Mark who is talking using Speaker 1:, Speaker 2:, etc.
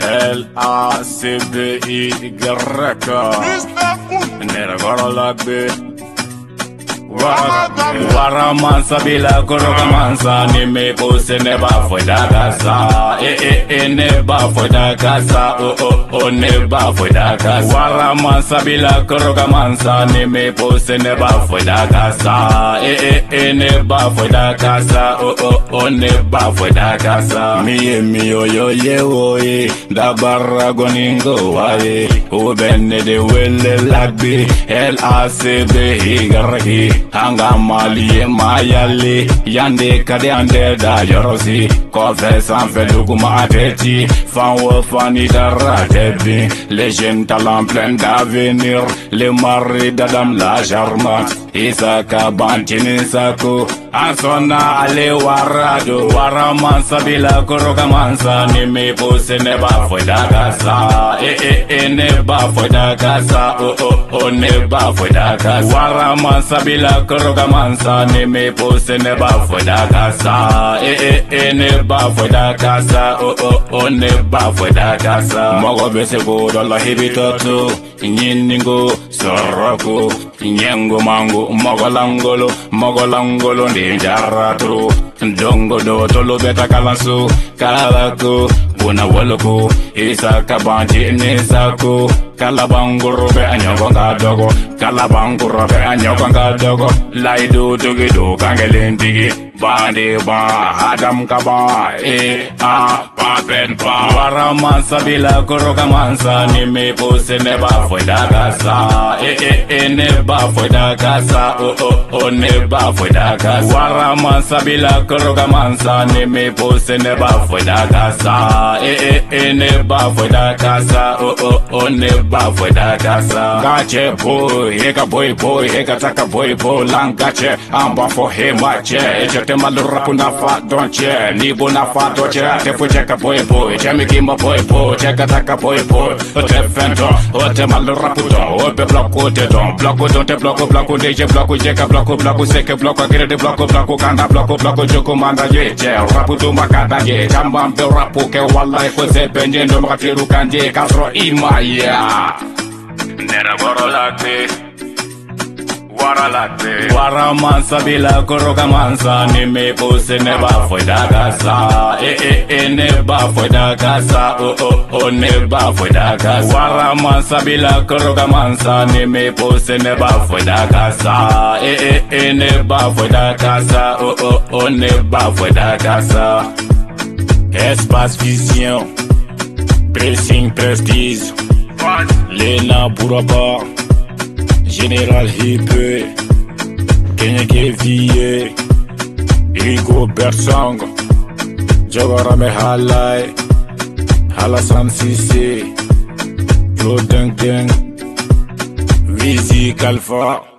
Speaker 1: LACBY Nera gora lagbe Wara mansa bila koroka mansa ni me pose neba foida kasa neba foida kasa neba foida kasa Wara mansa bila koroka mansa ni me pose neba foida kasa neba foida kasa neba foida kasa mi yo da barra goningo wae o benne de welle lagbe LACBY garaki Hanga mali mayale yande kade ande da yorosi kofe sanfe duguma ateti fanwo fani dara debi les jeunes talents pleins d'avenir les maris d'Adam la charmante Isaka bantini sako ansona ale warado waraman sabila koroka mansa ni me pose neba foida kasa neba foida kasa neba foida kasa waraman sabila koroka mansa ni me pose neba foida kasa neba foida kasa neba foida kasa mogo bese go dolla hibitoto nyiningo soroko nyengo mango mogolangolo ndi jaratro dongo do tolo beta kalanso kalako bona woloko Isaka banti nisako kalabanguro be anyogonga dogo kalabanguro be anyogonga dogo laido dogido kangelendigi bande ba adam kaba papen pa waraman sabila koroka mansa ni me pose neba foida kasa neba foida kasa neba foida kasa waraman sabila koroka mansa ni me pose neba foida kasa neba foida kasa neba foida kasa gache boy heka boy heka taka boy langache amba for hemache ejete malurapu na fa donche libo na fa donche te fujeka boy chemi kimba boy cheka taka boy te fento te malurapu don obe bloko te don te bloko deje bloko jeka bloko seke bloko kire de bloko kanda bloko joko manda yeje rapu tu makada ye chambambe rapu ke wallahi ko se benje ndo makatiru kanje kasro imaya nera goro lagbe wara mansa bila koroka mansa ni me pose neba foida kasa neba foida kasa neba foida kasa wara mansa bila koroka mansa ni me pose neba foida kasa neba foida kasa neba foida kasa Espace Vision Pressing Prestige Lena Bouraba Général Hippe Kenya Keviye Irigo Bersang Jogarame Halai Halassan Sisse Claude Deng Wizi Kalfa